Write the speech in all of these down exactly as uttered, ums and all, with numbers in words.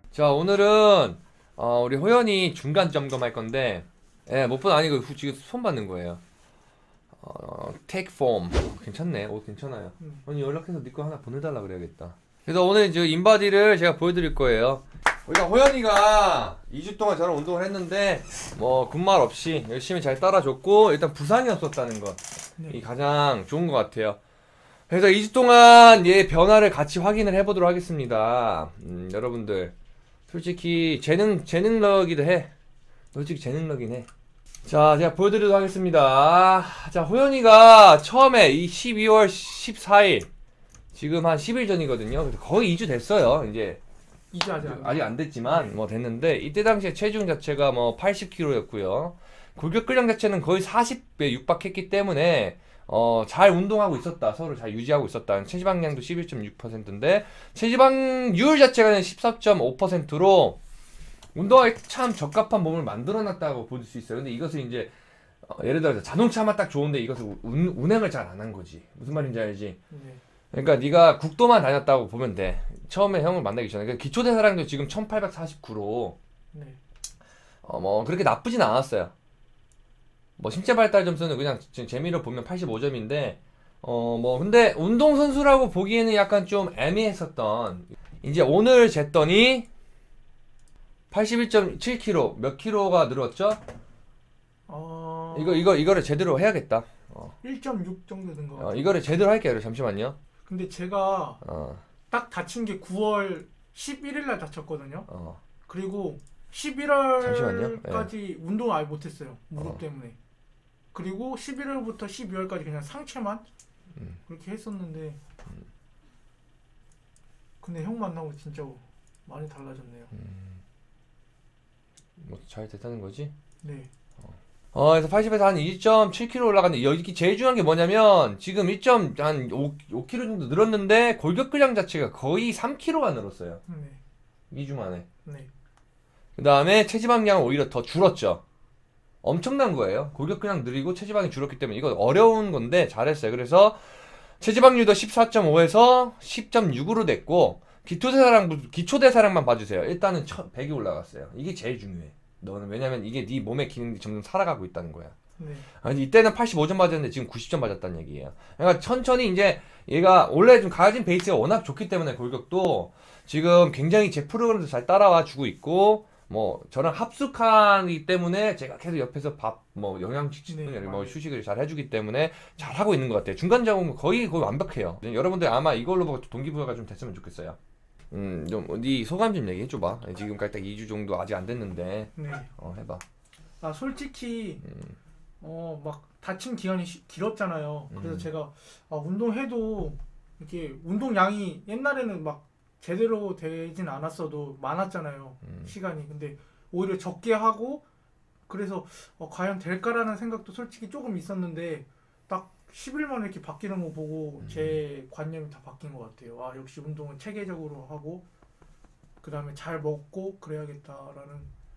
자, 오늘은 어, 우리 호연이 중간 점검할 건데, 예, 못본 아니고 후- 지금 손 받는 거예요. 어, take form. 괜찮네. 오, 괜찮아요. 음. 언니 연락해서 네 거 하나 보내달라 그래야겠다. 그래서 오늘 이제 인바디를 제가 보여드릴 거예요. 우리가 호연이가 이 주 동안 저랑 운동을 했는데, 뭐, 군말 없이 열심히 잘 따라줬고, 일단 부상이 없었다는 것. 네. 이 가장 좋은 것 같아요. 그래서 이 주 동안 얘 변화를 같이 확인을 해보도록 하겠습니다. 음, 여러분들. 솔직히 재능 재능러기도 해. 솔직히 재능러긴 해. 자, 제가 보여드리도록 하겠습니다. 자, 호연이가 처음에 이 십이월 십사일 지금 한 십 일 전이거든요. 그래서 거의 이 주 됐어요. 이제 이제 아직 안 아직 안 됐지만 뭐 됐는데 이때 당시에 체중 자체가 뭐 팔십 킬로그램이었고요. 골격근량 자체는 거의 사십에 육박했기 때문에 어, 잘 운동하고 있었다. 서로 잘 유지하고 있었다. 체지방량도 십일 점 육 퍼센트인데 체지방률 자체가 십사 점 오 퍼센트로 운동하기 참 적합한 몸을 만들어놨다고 볼 수 있어요. 근데 이것을 이제 어, 예를 들어서 자동차만 딱 좋은데 이것을 운, 운행을 잘 안 한 거지. 무슨 말인지 알지? 네. 그러니까 네가 국도만 다녔다고 보면 돼. 처음에 형을 만나기 전에. 그러니까 기초대사량도 지금 천팔백사십구로 네. 어, 뭐 그렇게 나쁘진 않았어요. 뭐 신체 발달 점수는 그냥 지금 재미로 보면 팔십오 점인데 어 뭐 근데 운동선수라고 보기에는 약간 좀 애매했었던 이제 오늘 쟀더니 팔십일 점 칠 킬로그램 몇 킬로가 늘었죠? 어... 이거 이거 이거를 제대로 해야겠다. 어, 일 점 육 정도 된 것 어 같아요. 이거를 제대로 할게요. 잠시만요. 근데 제가 어, 딱 다친 게 구월 십일일 날 다쳤거든요. 어. 그리고 잠시만요. 십일월까지 운동을 아예 못했어요. 무릎 어. 때문에. 그리고 십일월부터 십이월까지 그냥 상체만 음. 그렇게 했었는데 근데 형 만나고 진짜 많이 달라졌네요. 뭐 잘 됐다는 거지? 네. 어, 그래서 팔십에서 한 이 점 칠 킬로그램 올라갔는데, 여기 제일 중요한 게 뭐냐면, 지금 일 점 한 오 킬로그램 정도 늘었는데, 골격근량 자체가 거의 삼 킬로그램가 늘었어요. 네. 이 주 만에. 네. 그 다음에 체지방량은 오히려 더 줄었죠. 엄청난 거예요. 골격근량 늘리고 체지방이 줄었기 때문에, 이거 어려운 건데, 잘했어요. 그래서, 체지방률도 십사 점 오에서 십 점 육으로 됐고, 기초대사량, 기초대사량만 봐주세요. 일단은 백이 올라갔어요. 이게 제일 중요해. 너는 왜냐면 이게 네 몸의 기능이 점점 살아가고 있다는 거야. 네. 아니 이때는 팔십오 점 맞았는데 지금 구십 점 맞았다는 얘기예요. 그러니까 천천히 이제 얘가 원래 좀 가진 베이스가 워낙 좋기 때문에 골격도 지금 굉장히 제 프로그램도 잘 따라와 주고 있고 뭐 저랑 합숙하기 때문에 제가 계속 옆에서 밥 뭐 영양식 네, 뭐 맞아요. 휴식을 잘 해주기 때문에 잘 하고 있는 것 같아요. 중간 작업은 거의 거의 완벽해요. 여러분들 아마 이걸로 보고 동기부여가 좀 됐으면 좋겠어요. 음, 좀, 네 소감 좀 얘기해줘봐. 지금까지 딱 이 주 정도 아직 안 됐는데, 네. 어, 해봐. 아 솔직히 음, 어 막 다친 기간이 시- 길었잖아요. 그래서 음. 제가 아, 운동해도 이렇게 운동량이 옛날에는 막 제대로 되진 않았어도 많았잖아요. 음. 시간이. 근데 오히려 적게 하고 그래서 어, 과연 될까라는 생각도 솔직히 조금 있었는데 딱 십 일 만에 이렇게 바뀌는 거 보고 제 관념이 다 바뀐 것 같아요. 아 역시 운동은 체계적으로 하고 그 다음에 잘 먹고 그래야겠다라는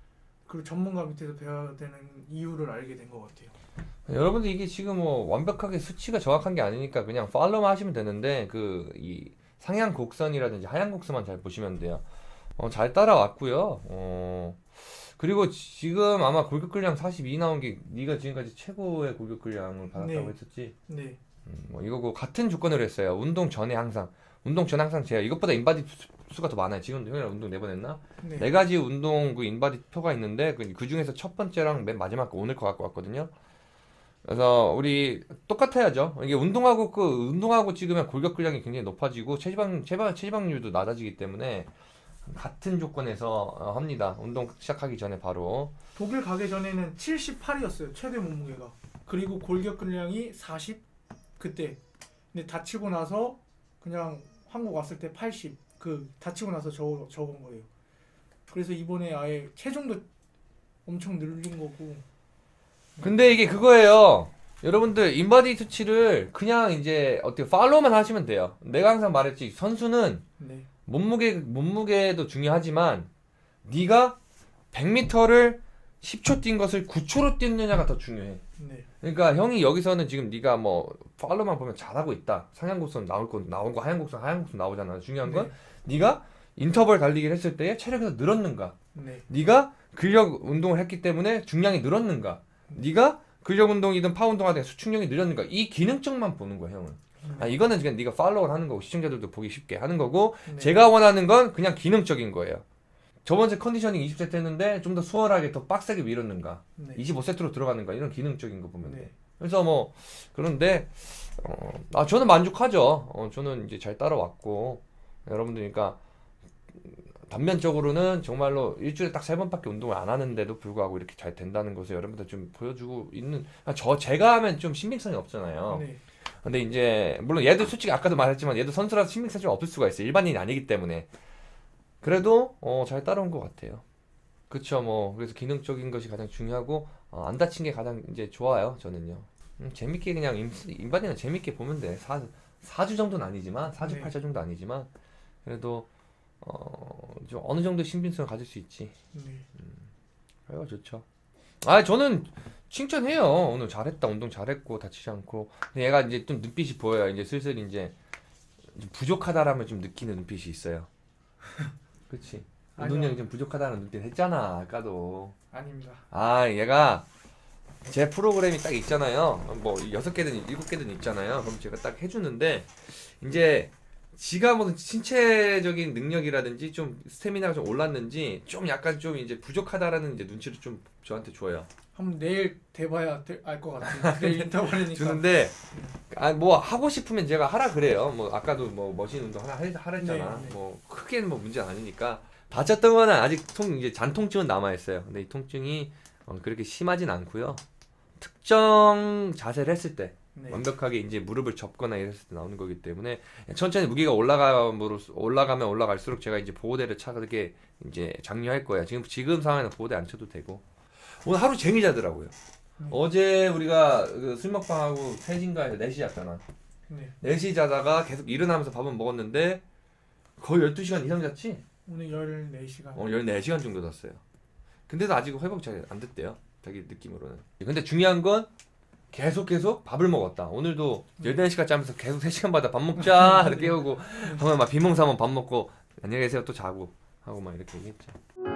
그 전문가 밑에서 배워야 되는 이유를 알게 된 것 같아요. 여러분들 이게 지금 뭐 완벽하게 수치가 정확한 게 아니니까 그냥 팔로우만 하시면 되는데, 그, 이, 상향 곡선이라든지 하향 곡선만 잘 보시면 돼요. 어, 잘 따라왔고요. 어, 그리고 지금 아마 골격근량 사십이 나온 게 네가 지금까지 최고의 골격근량을 받았다고 네. 했었지? 네. 음, 뭐 이거고 같은 조건으로 했어요. 운동 전에 항상. 운동 전에 항상 제가 이것보다 인바디 수- 수가 더 많아요. 지금 형이랑 운동 네 번 했나? 네. 네 가지 운동 그 인바디 표가 있는데 그, 그 중에서 첫 번째랑 맨 마지막 거 오늘 거 갖고 왔거든요. 그래서 우리 똑같아야죠. 이게 운동하고 그 운동하고 찍으면 골격근량이 굉장히 높아지고 체지방 체방 체지방률도 낮아지기 때문에 같은 조건에서 어, 합니다. 운동 시작하기 전에 바로. 독일 가기 전에는 칠십팔이었어요. 최대 몸무게가. 그리고 골격근량이 사십 그때. 근데 다치고 나서 그냥 한국 왔을 때 팔십. 그 다치고 나서 적, 적은 거예요. 그래서 이번에 아예 체중도 엄청 늘린 거고. 근데 이게 그거예요. 여러분들 인바디 수치를 그냥 이제 어떻게 팔로우만 하시면 돼요. 내가 항상 말했지. 선수는 네. 몸무게 몸무게도 중요하지만 네가 백 미터를 십 초 뛴 것을 구 초로 뛰느냐가 더 중요해. 네. 그러니까 형이 여기서는 지금 네가 뭐 팔로우만 보면 잘하고 있다. 상향곡선 나올 거 나온 거 하향곡선 하향곡선 나오잖아. 중요한 건 네. 네가 인터벌 달리기를 했을 때 체력이 더 늘었는가? 네. 네가 근력 운동을 했기 때문에 중량이 늘었는가? 네가 근력 운동이든 파워 운동하든 수축력이 늘었는가? 이 기능적만 보는 거야, 형은. 아, 이거는 그냥 네가 팔로우를 하는 거고 시청자들도 보기 쉽게 하는 거고 네. 제가 원하는 건 그냥 기능적인 거예요. 저번 주 컨디셔닝 이십 세트 했는데 좀 더 수월하게 더 빡세게 밀었는가? 네. 이십오 세트로 들어가는가? 이런 기능적인 거 보면 돼. 네. 그래서 뭐 그런데 어, 아 저는 만족하죠. 어, 저는 이제 잘 따라왔고 여러분들 그러니까 단면적으로는 정말로 일주일에 딱 세 번밖에 운동을 안 하는데도 불구하고 이렇게 잘 된다는 것을 여러분들 좀 보여주고 있는 아, 저 제가 하면 좀 신빙성이 없잖아요. 네. 근데 이제 물론 얘도 솔직히 아까도 말했지만 얘도 선수라서 신빙성이 좀 없을 수가 있어요. 일반인이 아니기 때문에. 그래도 어, 잘 따라온 것 같아요. 그쵸 뭐 그래서 기능적인 것이 가장 중요하고 어, 안 다친 게 가장 이제 좋아요. 저는요. 음, 재밌게 그냥 임, 인바디는 재밌게 보면 돼. 사, 사 주 정도는 아니지만 사 주 네. 팔 주 정도 아니지만 그래도 어, 좀 어느 정도 신빙성을 가질 수 있지. 네. 그래요 좋죠. 아 저는 칭찬해요. 오늘 잘했다. 운동 잘했고 다치지 않고. 근데 얘가 이제 좀 눈빛이 보여요. 이제 슬슬 이제 좀 부족하다라면 좀 느끼는 눈빛이 있어요. 그렇지. 운동량이 좀 부족하다는 눈빛 했잖아 아까도. 아닙니다. 아 얘가 제 프로그램이 딱 있잖아요. 뭐 여섯 개든 일곱 개든 있잖아요. 그럼 제가 딱 해주는데 이제 지가 무슨 신체적인 능력이라든지 좀 스태미나가 좀 올랐는지 좀 약간 좀 이제 부족하다라는 이제 눈치를 좀 저한테 줘요. 한번 내일 대봐야 알 것 같아요. 내일 인터벌이니까. 주는데 아 뭐 하고 싶으면 제가 하라 그래요. 뭐 아까도 뭐 머신 운동 하나 해- 하라 했잖아. 네, 네. 뭐 크게는 뭐 문제는 아니니까. 다쳤던 거는 아직 통 이제 잔통증은 남아 있어요. 근데 이 통증이 어, 그렇게 심하진 않고요. 특정 자세를 했을 때 네. 완벽하게 이제 무릎을 접거나 이랬을 때 나오는 거기 때문에 천천히 무게가 올라가므로 올라가면 올라갈수록 제가 이제 보호대를 차게 이제 장려할 거예요. 지금 지금 상황에는 보호대 안 쳐도 되고. 오늘 하루 재미 자더라고요. 네. 어제 우리가 그 술 먹방하고 태진가에서 네 시 잤잖아. 네. 네 시 자다가 계속 일어나면서 밥은 먹었는데 거의 열두 시간 이상 잤지? 오늘 열네 시간. 어, 열네 시간 정도 잤어요. 근데도 아직 회복이 잘 안 됐대요. 자기 느낌으로는. 근데 중요한 건 계속 계속 밥을 먹었다. 오늘도 열네 시간 자면서 계속 세 시간마다 밥 먹자 깨우고 하면 막 비몽사몽 밥 먹고 안녕히 계세요 또 자고 하고 막 이렇게 얘기했죠.